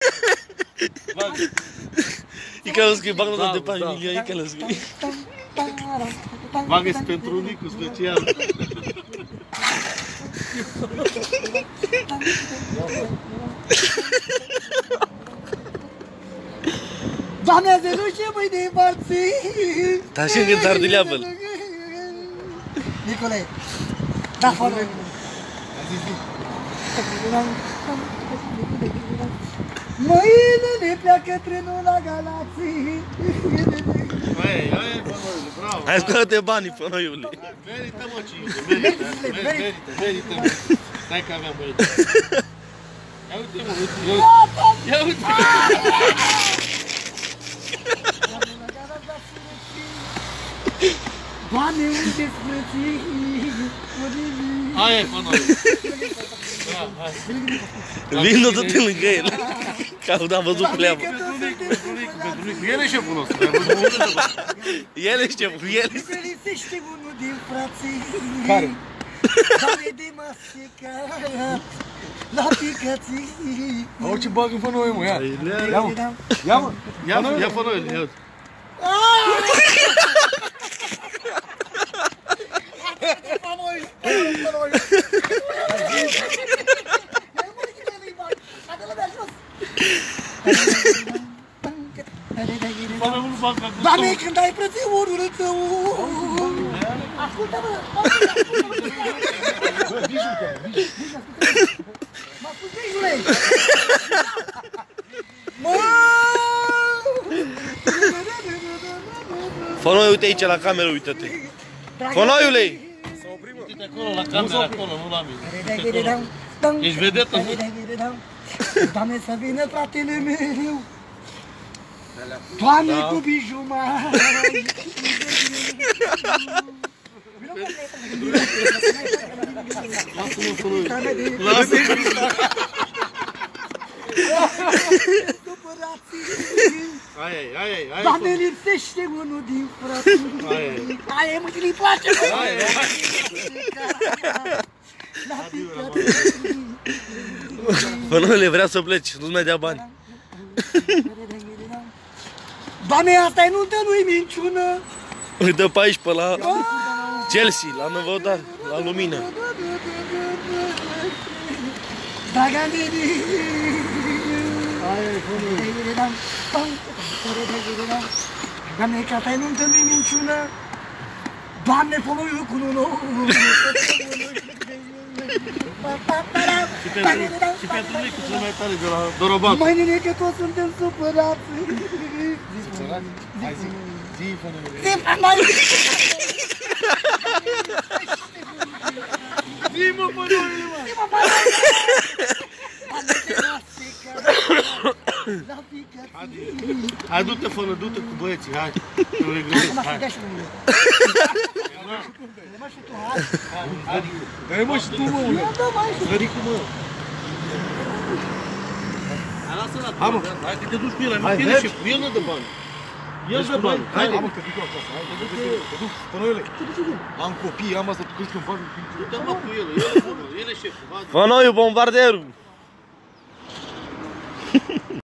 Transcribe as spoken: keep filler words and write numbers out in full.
E călăscui, bagă de patru milioane, e călăscui. Bagă-ți pentru Nicu special. Doamne, să nu știu mâini din marții! Dar și încât ar de leapă-l. Nicolae, da, fără. Mâine ne pleacă trenul la Galații. Băi, aia e pănoiule, bravo. Hai scoate banii, pănoiule. Merită, mă, cinci, merită, merită, merită, merită. Stai că aveam băieți. Ia uite, mă, uite, ia uite. Doamne, unde-s frății? Aia e pănoiule. Vino tot lângă el. Că am văzut pleabă. Pentru Nicu, pentru Nicu. El e șeful nostru. El e șeful, el e. Ferisește unul din frații. Care? Doamne de masica la picații. Au ce bagă pănoiul, mă, ia. Ia, mă. Ia, mă. Ia, ia pănoiul, ia uite. Doamne, când ai frățiorul tău. Ascultă-mă. Mă ascultă, Iule. Fănoi, uite aici la cameră, uite-te. Fănoiule! Să oprim, uite acolo, la camera, acolo, nu la mine. Ești vedetă, nu? Doamne, să vină fratele meu. Doamne, cu bijumai. Lasă-mă, pănoiul. Lasă-mă. Aia e, aia e, aia e. Doamne, lipsește unul din frații. Aia e. Aia e, mă, că-i place, mă. Aia e. Fănoiule, vrea să pleci, nu-ți mai dea bani. Doamne, asta e nuntă, nu-i minciună. Îi dă paisprezece pe la Chelsea, la Năvodar, la Lumină. Dragandini. Aia e, pănoiul. Doamne, că asta e nuntă, nu-i minciună. Doamne, pănoiul cu unul. Și pentru Nicu cel mai tare de la Dorobac. Mai nene, că toți suntem supărați. Hai zi, zi, pănoiule. Zi, pănoiule. Zi, mă, pănoiule, mă. Zi, mă, pănoiule. La picații. Hai, du-te, fănă, du-te cu băieții, hai. Nu le gândești, hai. Mă și tu, hai. Dă-i mă și tu, mă, ule. Răricu, mă. Hai, lasă-l acolo, hai că te duci cu el, el e șeful, el nu dă bani. El dă bani, haide. Hai, mă, te duc eu acasă, hai, te duc, te duc, pănoiule. Am copii, am asta, tu crezi că îmi fac... Du-te, mă, cu el, el e șeful, Fănoiul, bombarderul!